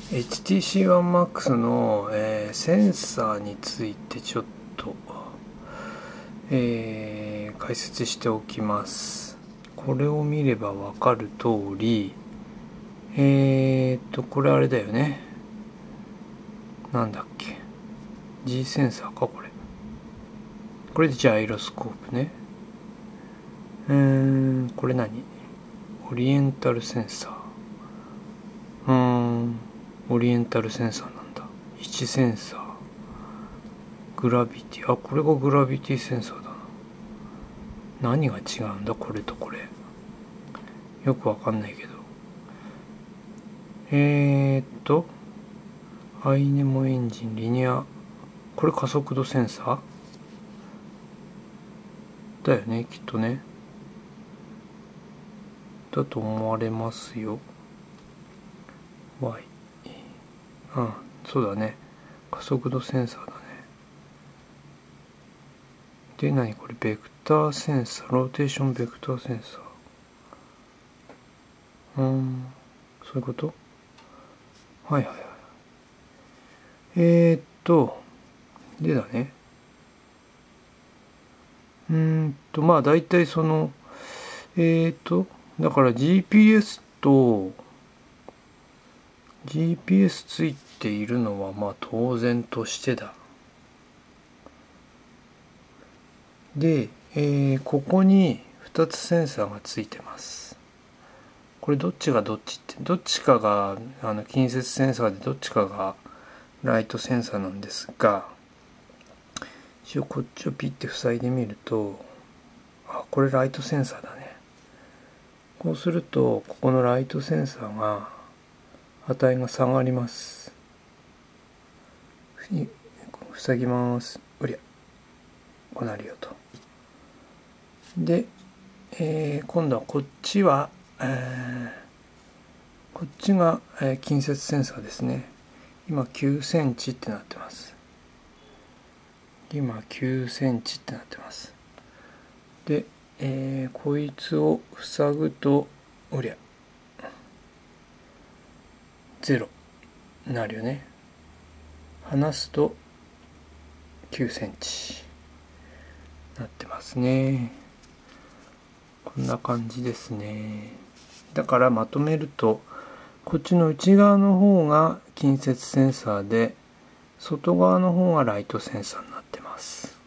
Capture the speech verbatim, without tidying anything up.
エイチティーシーワンマックス の、えー、センサーについてちょっと、えー、解説しておきます。これを見ればわかる通り、えーっとこれあれだよね。なんだっけ、 G センサーかこれ。これでジャイロスコープね。うーんこれ何、オリエンタルセンサー。うーんオリエンタルセンサーなんだ。位置センサー、グラビティ、あこれがグラビティセンサーだな。何が違うんだこれとこれ、よくわかんないけど。えーっとアイネモエンジンリニア、これ加速度センサーだよね、きっとね。だと思われますよ。 Y、 うん、そうだね、加速度センサーだね。で何これ、ベクターセンサー、ローテーションベクターセンサー。うーんそういうこと。はいはいはい。えー、っとでだね、うーんとまあ大体そのえー、っとだから ジーピーエス と ジーピーエス ついているのはまあ当然としてだ。で、えー、ここにふたつセンサーがついてます。これどっちがどっちって、どっちかがあの近接センサーでどっちかがライトセンサーなんですが、一応こっちをピッて塞いでみると、あこれライトセンサーだね。こうするとここのライトセンサーが値が下がります。塞ぎます。うりゃこうなるよと。で、えー、今度はこっちは、えー、こっちが、えー、近接センサーですね。今きゅうセンチってなってます。今きゅうセンチってなってます。で、えー、こいつを塞ぐとおりゃゼロになるよね。離すときゅうセンチなってますね。こんな感じですね。だからまとめると、こっちの内側の方が近接センサーで、外側の方がライトセンサーになってます。